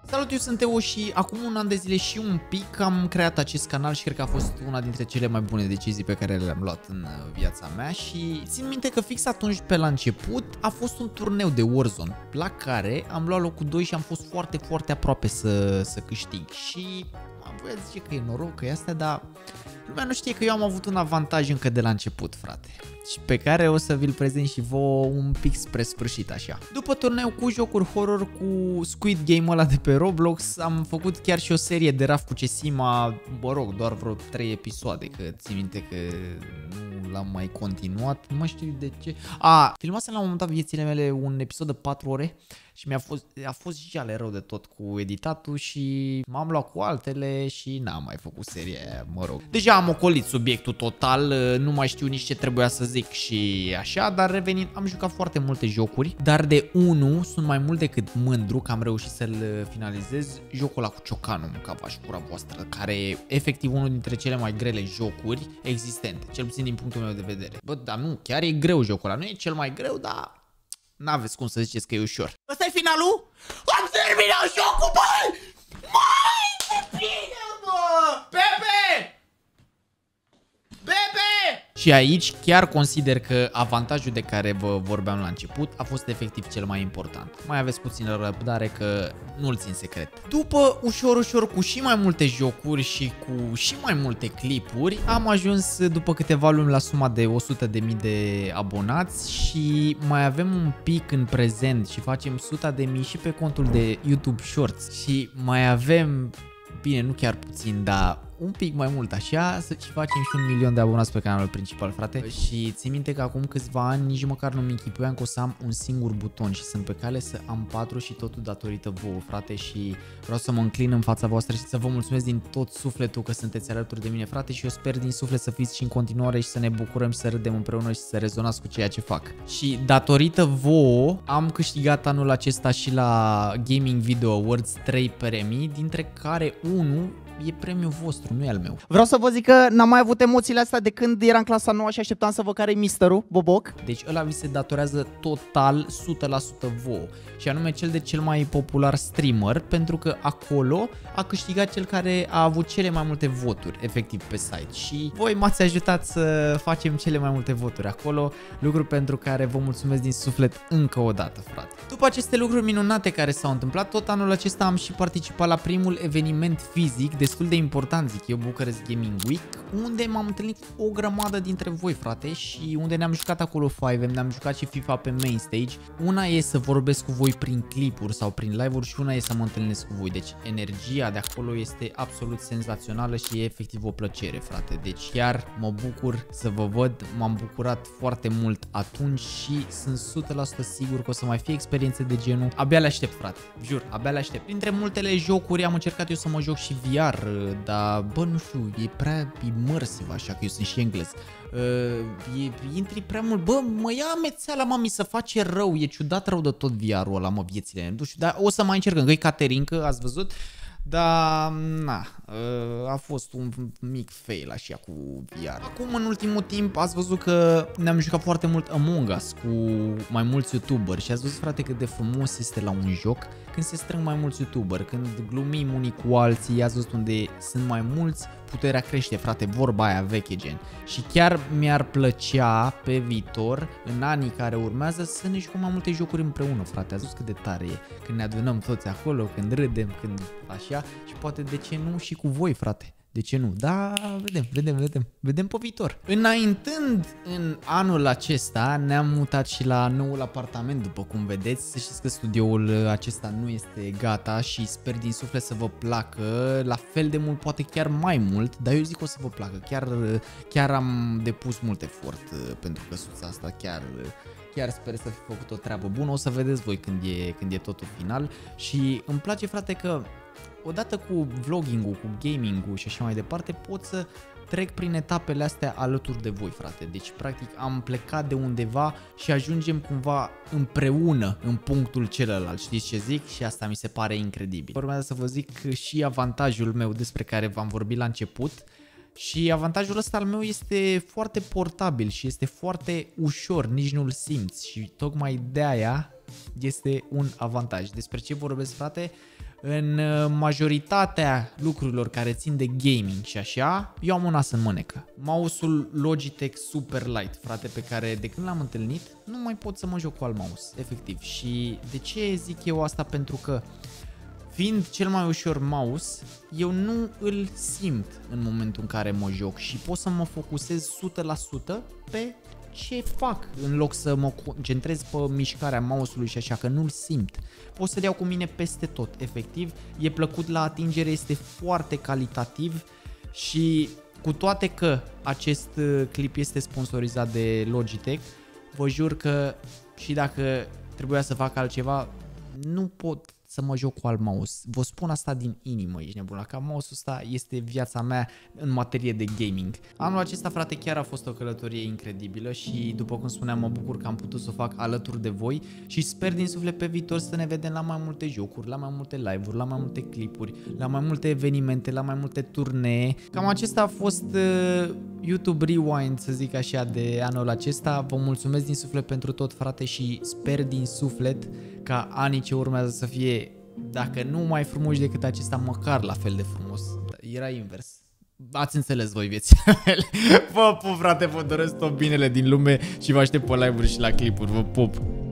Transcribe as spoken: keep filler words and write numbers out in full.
Salut, eu sunt Teo și acum un an de zile și un pic am creat acest canal și cred că a fost una dintre cele mai bune decizii pe care le-am luat în viața mea și țin minte că fix atunci pe la început a fost un turneu de Warzone la care am luat locul doi și am fost foarte, foarte aproape să, să câștig și am voiat zice că e noroc, că e astea, dar lumea nu știe că eu am avut un avantaj încă de la început, frate, și pe care o să vi-l prezint și vouă un pic spre sfârșit așa. După turneu cu jocuri horror cu Squid Game ăla de pe Roblox, am făcut chiar și o serie de Raf cu Cesima, mă rog, doar vreo trei episoade, că țin minte că nu l-am mai continuat, nu mai știu de ce. A, filmasem la un moment dat viețile mele un episod de patru ore și mi-a fost, a fost jale rău de tot cu editatul și m-am luat cu altele și n-am mai făcut seria aia, mă rog. Deja am ocolit subiectul total, nu mai știu nici ce trebuia să zic și așa, dar revenind, am jucat foarte multe jocuri, dar de unul sunt mai mult decât mândru că am reușit să-l finalizez, jocul ăla cu ciocanul, mâncava și cura voastră, care e efectiv unul dintre cele mai grele jocuri existente, cel puțin din punctul meu de vedere. Bă, dar nu, chiar e greu jocul ăla, nu e cel mai greu, dar n-aveți cum să ziceți că e ușor. Ăsta e finalul? Am terminat jocul, băi! Mai de bine, bă! Pepe! Pepe! Și aici chiar consider că avantajul de care vă vorbeam la început a fost efectiv cel mai important. Mai aveți puțină răbdare că nu-l țin secret. După ușor, ușor, cu și mai multe jocuri și cu și mai multe clipuri, am ajuns după câteva luni la suma de o sută de mii de abonați și mai avem un pic în prezent și facem o sută de mii și pe contul de YouTube Shorts și mai avem, bine, nu chiar puțin, dar un pic mai mult așa, să și facem și un milion de abonați pe canalul principal, frate. Și țin minte că acum câțiva ani nici măcar nu-mi închipuiam că o să am un singur buton și sunt pe cale să am patru și totul datorită vouă, frate, și vreau să mă înclin în fața voastră și să vă mulțumesc din tot sufletul că sunteți alături de mine, frate, și eu sper din suflet să fiți și în continuare și să ne bucurăm și să râdem împreună și să rezonați cu ceea ce fac. Și datorită vouă am câștigat anul acesta și la Gaming Video Awards trei premii, dintre care unul e premiul vostru, nu e al meu. Vreau să vă zic că n-am mai avut emoțiile astea de când eram clasa nouă și așteptam să văd care e misterul, Boboc. Deci ăla vi se datorează total o sută la sută vouă, și anume cel de cel mai popular streamer, pentru că acolo a câștigat cel care a avut cele mai multe voturi efectiv pe site și voi m-ați ajutat să facem cele mai multe voturi acolo, lucru pentru care vă mulțumesc din suflet încă o dată, frate. După aceste lucruri minunate care s-au întâmplat, tot anul acesta am și participat la primul eveniment fizic destul de important, zic eu, Bucharest Gaming Week, unde m-am întâlnit cu o grămadă dintre voi, frate, și unde ne-am jucat acolo cinci M, ne-am jucat și FIFA pe main stage. Una e să vorbesc cu voi prin clipuri sau prin live-uri și una e să mă întâlnesc cu voi. Deci energia de acolo este absolut senzațională și e efectiv o plăcere, frate. Deci chiar mă bucur să vă văd, m-am bucurat foarte mult atunci și sunt o sută la sută sigur că o să mai fie experiențe de genul. Abia le aștept, frate, jur, abia le aștept. Printre multele jocuri am încercat eu să mă joc și V R, dar bă, nu știu, e prea immersiv așa, că eu sunt și englez. Uh, e, intri prea mult, bă, mă ia amețeala, mă, mi se face rău, e ciudat rău de tot V R-ul ăla, mă, viețile, nu știu, dar o să mai încercăm, că e Caterinca, ați văzut? Dar, na, a fost un mic fail așa cu V R. Acum, în ultimul timp, ați văzut că ne-am jucat foarte mult Among Us cu mai mulți youtuberi și ați văzut, frate, cât de frumos este la un joc când se strâng mai mulți youtuberi, când glumim unii cu alții, ați văzut unde sunt mai mulți, puterea crește, frate, vorba aia veche gen. Și chiar mi-ar plăcea pe viitor, în anii care urmează, să ne jucăm mai multe jocuri împreună, frate. Ați văzut cât de tare e când ne adunăm toți acolo, când râdem, când așa, și poate de ce nu și cu voi, frate. De ce nu? Da, vedem, vedem, vedem, vedem pe viitor. Înaintând în anul acesta, ne-am mutat și la noul apartament, după cum vedeți. Să știți că studioul acesta nu este gata și sper din suflet să vă placă la fel de mult, poate chiar mai mult, dar eu zic că o să vă placă. Chiar, chiar am depus mult efort pentru căsuța asta, chiar... Chiar sper să fi făcut o treabă bună, o să vedeți voi când e, când e totul final. Și îmi place, frate, că odată cu vlogging-ul, cu gaming-ul și așa mai departe, pot să trec prin etapele astea alături de voi, frate. Deci, practic, am plecat de undeva și ajungem cumva împreună în punctul celălalt. Știți ce zic? Și asta mi se pare incredibil. Urmează să vă zic și avantajul meu despre care v-am vorbit la început. Și avantajul ăsta al meu este foarte portabil și este foarte ușor, nici nu-l simți și tocmai de aia este un avantaj. Despre ce vorbesc, frate? în majoritatea lucrurilor care țin de gaming și așa, eu am un as în mânecă. Mouse-ul Logitech Superlight, frate, pe care de când l-am întâlnit, nu mai pot să mă joc cu alt mouse, efectiv. Și de ce zic eu asta? Pentru că fiind cel mai ușor mouse, eu nu îl simt în momentul în care mă joc și pot să mă focusez o sută la sută pe ce fac în loc să mă concentrez pe mișcarea mouse-ului și așa, că nu-l simt. Pot să-l iau cu mine peste tot, efectiv. E plăcut la atingere, este foarte calitativ și cu toate că acest clip este sponsorizat de Logitech, vă jur că și dacă trebuia să fac altceva, nu pot să mă joc cu alt mouse. Vă spun asta din inimă, ești nebun. Ca mouse-ul ăsta este viața mea în materie de gaming. Anul acesta, frate, chiar a fost o călătorie incredibilă și, după cum spuneam, mă bucur că am putut să o fac alături de voi și sper din suflet pe viitor să ne vedem la mai multe jocuri, la mai multe live-uri, la mai multe clipuri, la mai multe evenimente, la mai multe turnee. Cam acesta a fost uh, YouTube Rewind, să zic așa, de anul acesta. Vă mulțumesc din suflet pentru tot, frate, și sper din suflet ca anii ce urmează să fie, dacă nu mai frumoși decât acesta, măcar la fel de frumos. Era invers. Ați înțeles voi, vieții mele. Vă pup, frate, vă doresc tot binele din lume și vă aștept pe live-uri și la clipuri. Vă pup!